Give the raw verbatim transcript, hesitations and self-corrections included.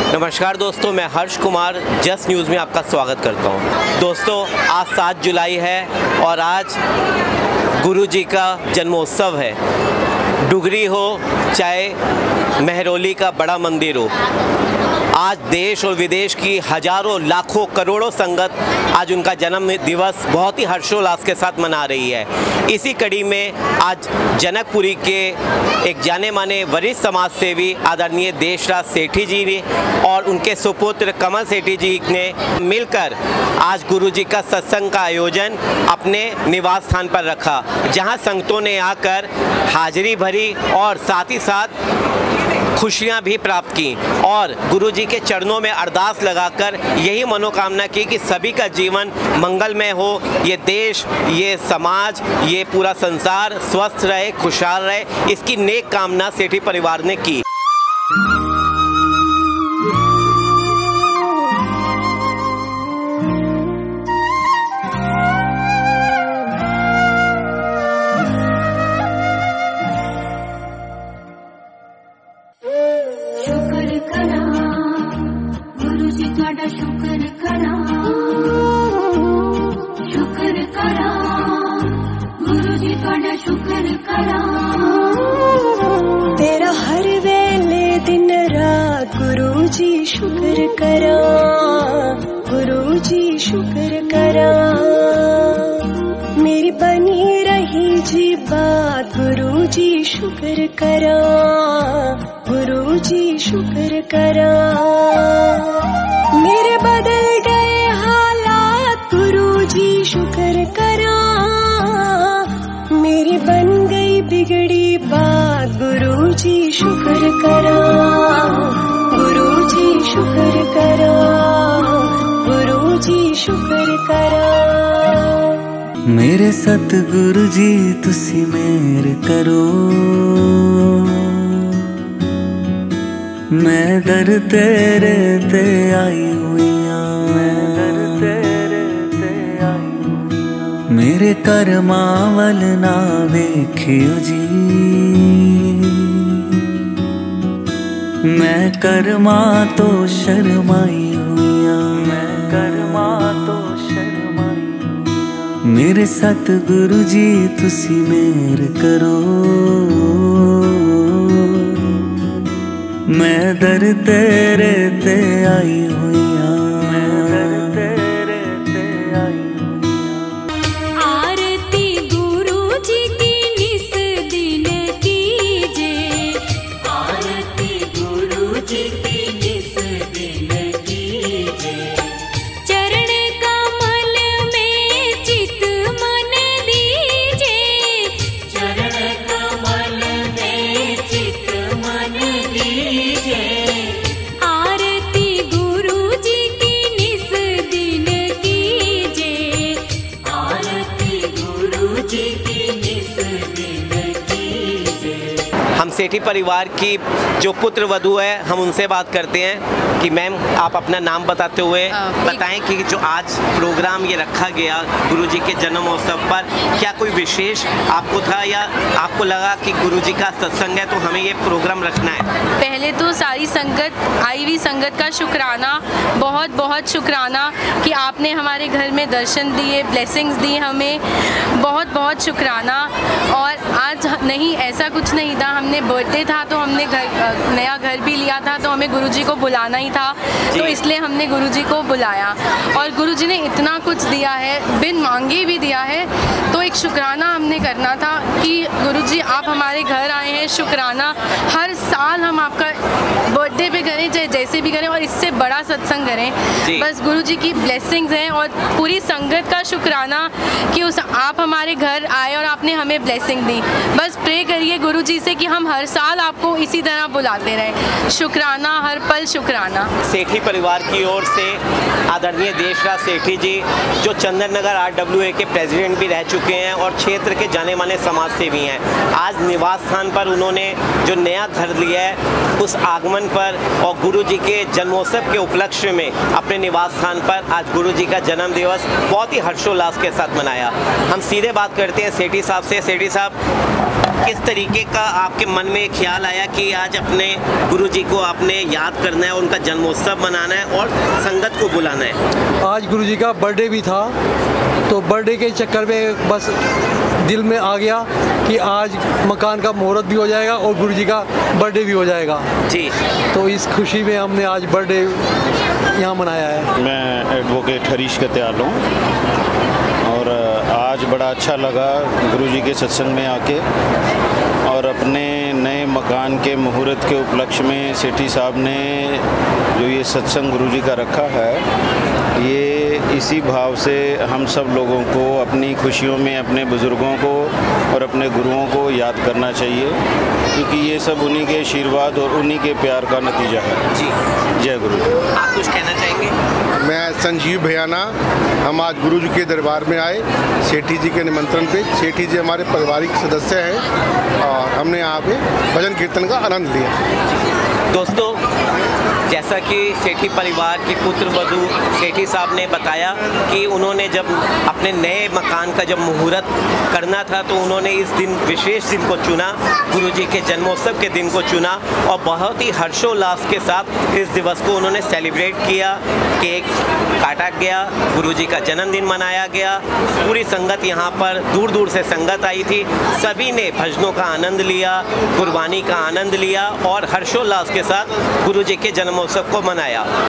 नमस्कार दोस्तों, मैं हर्ष कुमार जस्ट न्यूज़ में आपका स्वागत करता हूं। दोस्तों, आज सात जुलाई है और आज गुरु जी का जन्मोत्सव है। डुगरी हो चाहे महरौली का बड़ा मंदिर हो, आज देश और विदेश की हजारों लाखों करोड़ों संगत आज उनका जन्म दिवस बहुत ही हर्षोल्लास के साथ मना रही है। इसी कड़ी में आज जनकपुरी के एक जाने माने वरिष्ठ समाज सेवी आदरणीय देशराज सेठी जी ने और उनके सुपुत्र कमल सेठी जी ने मिलकर आज गुरु जी का सत्संग का आयोजन अपने निवास स्थान पर रखा, जहां संगतों ने आकर हाजिरी भरी और साथ ही साथ खुशियां भी प्राप्त की और गुरु जी के चरणों में अरदास लगाकर यही मनोकामना की कि सभी का जीवन मंगलमय हो, ये देश, ये समाज, ये पूरा संसार स्वस्थ रहे, खुशहाल रहे। इसकी नेक कामना सेठी परिवार ने की। शुक्र करा शुक्र करा गुरु जी तुहाडा शुक्र करा। तेरा हर वेले दिन रात गुरु जी शुक्र करा, गुरु जी शुक्र करा। मेरी बनी रही जी बात गुरु जी शुक्र करा, गुरु जी शुक्र करा। मेरे बदल गए हालात गुरु जी शुक्र करा, मेरी बन गई बिगड़ी बात गुरु जी शुक्र करा, गुरु जी शुक्र करा, गुरु जी शुक्र करा। मेरे सतगुरु जी तुसी मेहर करो, मैं दर तेरे ते आई हुई हाँ, मैं दर तेरे ते आई हुई। मेरे कर्मा वल ना वेखियो जी, मैं कर्मा तो शर्माई हुई हाँ, मैं कर्मा तो शर्माई हुई। मेरे सतगुरु जी तुसी मेहर करो, मैं दर तेरे ते आई हुई हाँ, मैं दर तेरे ते आई हुई हाँ। आरती गुरु जी की निस दिन कीजे, आरती गुरु जी की निस दिन कीजे। चरण कमल में चित मन दीजे, चरण कमल में चित मन दीजे। आरती गुरु जी की निस दिन कीजे, आरती गुरु जी की निस दिन कीजे। हम सेठी परिवार की जो पुत्र वधू है, हम उनसे बात करते हैं कि मैम आप अपना नाम बताते हुए बताएं कि जो आज प्रोग्राम ये रखा गया गुरु जी के जन्मोत्सव पर, क्या कोई विशेष आपको था या आपको लगा कि गुरु जी का सत्संग है तो हमें ये प्रोग्राम रखना है? पहले तो सारी संगत, आई हुई संगत का शुक्राना, बहुत बहुत शुक्राना कि आपने हमारे घर में दर्शन दिए, ब्लेसिंग्स दी हमें, बहुत बहुत शुक्राना। और आज नहीं, ऐसा कुछ नहीं था, हमने बर्थडे था तो हमने घर नया घर भी लिया था तो हमें गुरुजी को बुलाना ही था, तो इसलिए हमने गुरुजी को बुलाया और गुरुजी ने इतना कुछ दिया है, बिन मांगे भी दिया है। तो एक शुक्राना हमने करना था कि गुरुजी आप हमारे घर आए हैं। शुक्राना हर साल हम आपका बर्थडे पे करें, चाहे जैसे भी करें, और इससे बड़ा सत्संग करें। बस गुरुजी की ब्लेसिंग्स हैं और पूरी संगत का शुक्राना कि उस आप हमारे घर आए और आपने हमें ब्लेसिंग दी। बस प्रे करिए गुरुजी से कि हम हर साल आपको इसी तरह बुलाते रहें। शुक्राना, हर पल शुक्राना। सेठी परिवार की ओर से आदरणीय देशराज सेठी जी, जो Chandan Nagar R W A के प्रेसिडेंट भी रह चुके हैं और क्षेत्र के जाने माने समाज सेवी हैं, आज निवास स्थान पर उन्होंने जो नया घर लिया है उस आगमन पर और गुरु जी के जन्मोत्सव के उपलक्ष्य में अपने निवास स्थान पर आज गुरु जी का जन्म दिवस बहुत ही हर्षोल्लास के साथ मनाया। हम सीधे बात करते हैं सेठी साहब से। सेठी साहब, किस तरीके का आपके मन में ख्याल आया कि आज अपने गुरुजी को आपने याद करना है, उनका जन्मोत्सव मनाना है और संगत को बुलाना है? आज गुरुजी का बर्थडे भी था, तो बर्थडे के चक्कर में बस दिल में आ गया कि आज मकान का मुहूर्त भी हो जाएगा और गुरुजी का बर्थडे भी हो जाएगा जी। तो इस खुशी में हमने आज बर्थडे यहाँ मनाया है। मैं एडवोकेट हरीश कत्याल हूँ और आज बड़ा अच्छा लगा गुरुजी के सत्संग में आके, और अपने नए मकान के मुहूर्त के उपलक्ष्य में सेठी साहब ने जो ये सत्संग गुरुजी का रखा है, ये इसी भाव से हम सब लोगों को अपनी खुशियों में अपने बुज़ुर्गों को और अपने गुरुओं को याद करना चाहिए, क्योंकि ये सब उन्हीं के आशीर्वाद और उन्हीं के प्यार का नतीजा है जी। जय गुरु। आप कुछ कहना चाहेंगे? मैं संजीव भैयाना, हम आज गुरुजी के दरबार में आए सेठी जी के निमंत्रण पे। सेठी जी हमारे पारिवारिक सदस्य हैं और हमने यहाँ पे भजन कीर्तन का आनंद लिया। दोस्तों, जैसा कि सेठी परिवार के पुत्र वधू सेठी साहब ने बताया कि उन्होंने जब अपने नए मकान का जब मुहूर्त करना था तो उन्होंने इस दिन विशेष दिन को चुना, गुरुजी के जन्मोत्सव के दिन को चुना और बहुत ही हर्षोल्लास के साथ इस दिवस को उन्होंने सेलिब्रेट किया। केक काटा गया, गुरुजी का जन्मदिन मनाया गया, पूरी संगत यहाँ पर दूर दूर से संगत आई थी, सभी ने भजनों का आनंद लिया, कुर्बानी का आनंद लिया और हर्षोल्लास के साथ गुरुजी के जन्मोत्सव को मनाया।